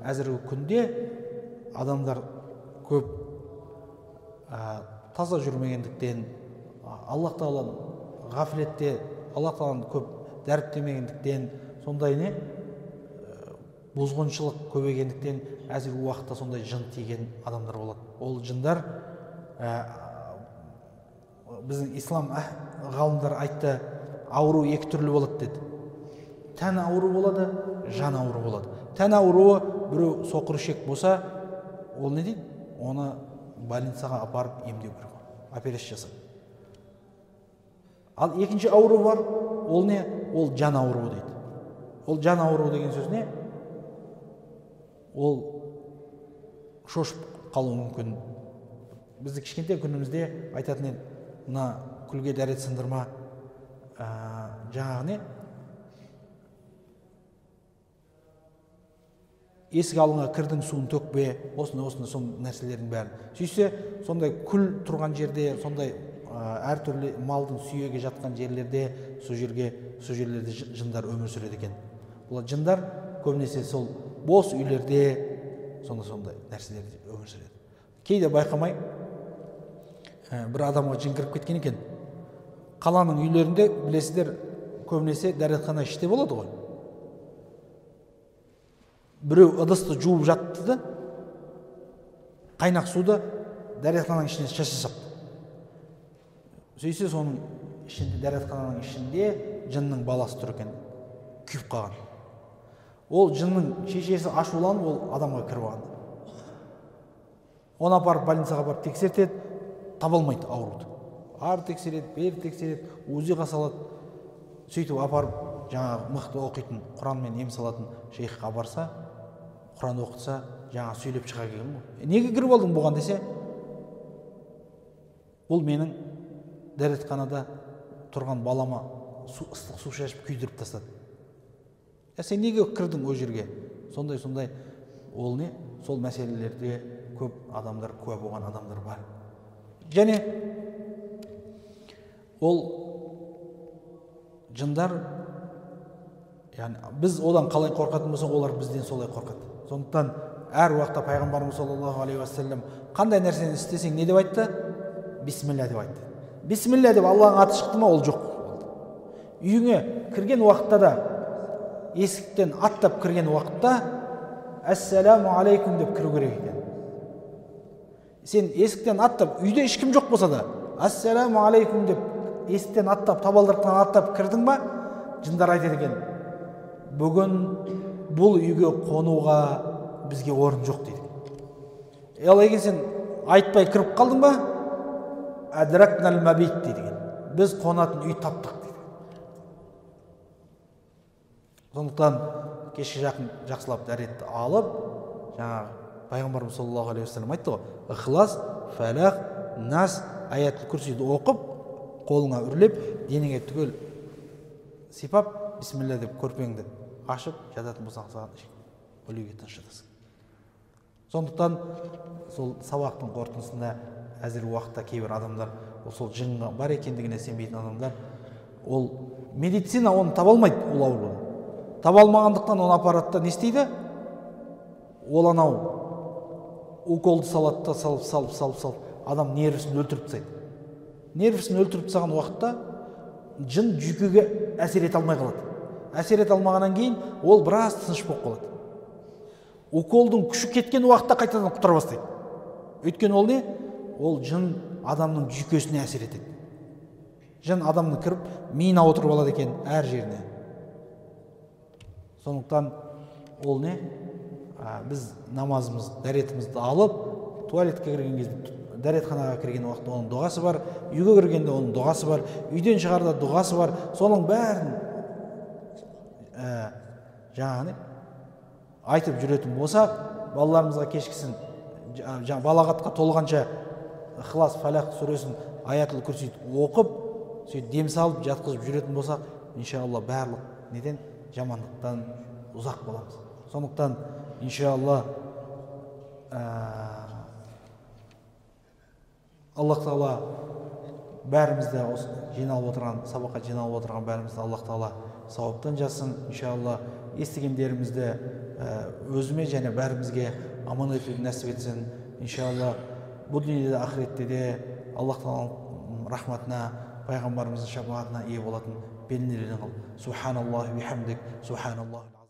әзіргі күнде адамдар көп таза жүрмегендіктен, Аллах Тағаланың ғафлетте, Аллах Тағаланы көп дәріптемегендіктен, сондай не бұзғыншылық көбейгендіктен әзіргі уақытта сондай жын тиген адамдар болады. Ол жындар біздің ислам ғалымдар айтты, ауру екі түрлі болады деді. Тән ауру болады, жан ауру болады. Тән ауруы біреу соқыр ішек болса, ол не дейді? Оны больницаға апарып емдеу керек, операция жасап. Ал екінші ауру бар, ол не? Ол жан ауруы дейді. Ол жан ауруы деген сөз не? Ол шошып қалуы мүмкін. Бізді кішкентай күнімізде айтатын еді, мына күлге дәрет сындырма, жаңағы не? Есік алдыңа кірдің, суын төкпе, осыны сон нәрселердің бәрі. Сөйтсе, сондай күл тұрған жерде, сондай әртүрлі малдың сүйегі жатқан жерлерде, сол жерлерде жындар өмір сүреді екен. Бұл жындар көбінесе сол бос үйлерде, сондай нәрселерде өмір сүреді. Кейде байқамай, бір адамға жын кіріп кеткен екен. Қаланың үйлерінде, білесіздер, көбінесе дәретхана іште болады ғой. Біреу ыдысты жуып жатты да, қайнақ суды дәретхананың ішіне шаша сапты. Сөйтсе, соның ішінде, дәретхананың ішінде жынның баласы тұр екен, күйіп қалған. Ол жынның шешесі ашуланып, ол адамға кіріп алған. Оны апарып больницаға барып тексертеді, таба алмайды ауруды. Ары тексереді, бері тексереді, УЗИ-ға салады. Сөйтіп апарып, жаңағы мықты оқитын, Құранмен ем салатын шейхқа барса, Құран оқытса, жаңа сөйлеп шыға келген ғой. Неге кіріп алдың бұған десе? Бұл менің дәретханада тұрған балама ыстық су шашып күйдіріп тастады. Сен неге кірдің о жерге? Сондай, ол не? Сол мәселелерде көп адамдар, куә болған адамдар бар. Және ол жындар, біз одан қалай қорқатын болсақ, олар бізден солай қорқады. Сондықтан әр уақытта пайғамбарымыз саллаллаху алейхи уассалам қандай нәрсені істесең не деп айтты? Бисмилля деп айтты. Бисмилля деп Аллахың аты шықты ма, ол жоқ. Үйіңе кірген уақытта да, есіктен аттап кірген уақытта ассаламу алейкум деп кіру керек екен. Сен есіктен аттап, үйде ешкім жоқ болса да, ассаламу алейкум деп есіктен аттап, табалдырықтан аттап кірдің ба, жындар айтады екен, бүгін бұл үйге қонуға бізге орын жоқ дейді. Ал егер сен айтпай кіріп қалдың ба, адракнал мабит дейді. Біз қонатын үй таптық дейді. Сондықтан кешке жақын жақсылап дәретті алып, жаңағы пайғамбарымыз саллаллаху алейхи уассалам айтты ғой, Ихлас, Фалақ, Нас аяттыл күрсиді оқып, қолыңа үрлеп, денеңе түгел сипап, бисмилля деп көрпеңді ашып жататын болсаң, саған өлуге тыныш жатасың. Сондықтан сол сабақтың қорытындысында әзіргі уақытта кейбір адамдар, сол жынға бар екендігіне сенбейтін адамдар, ол медицина оны таба алмайды, ол ауруды. Таба алмағандықтан оны аппаратта не істейді? Ол анау уколды салады да, салып, адам нервісін өлтіріп тастайды. Нервісін өлтіріп тастаған уақытта жын жүйкеге әсер ете алмай қалады. Әсер ете алмағаннан кейін ол біраз тыныш болып қалады. Уколдың күші кеткен уақытта қайтадан құтыра бастайды. Өйткені ол не? Ол жын адамның жүйкесіне әсер етеді. Жын адамның кіріп, миына отырып алады екен әр жеріне. Сондықтан ол не? Біз намазымыз, дәретімізді алып, туалетке кірген кезде, дәретханаға кірген уақытта оның дұғасы бар, үйге кіргенде оның дұғасы бар, үйден шығарда дұғасы бар. Соның бәрін жаңағы айтып жүретін болсақ, балаларымызға кешкісін балағатқа толғанша Ихлас, Фалақ сүресін аяттыл күрсиді оқып, сөйтіп дем салып жатқызып жүретін болсақ, иншалла барлық неден? Жамандықтан ұзақ боламыз. Сондықтан иншалла Аллах Тағала бәрімізді осы жиналып отырған, сабаққа жиналып отырған бәрімізді Аллах Тағала сауаптан жазсын. Иншалла естігендерімізді өзіме және бәрімізге аман өтуді нәсіп етсін. Иншалла бұл дүниеде ақыретте де Аллах тағаланың рахматына, пайғамбарымыздың шапағатына ие болатын бейнелерін қыл. Субханаллахи бихамдик, субханаллахи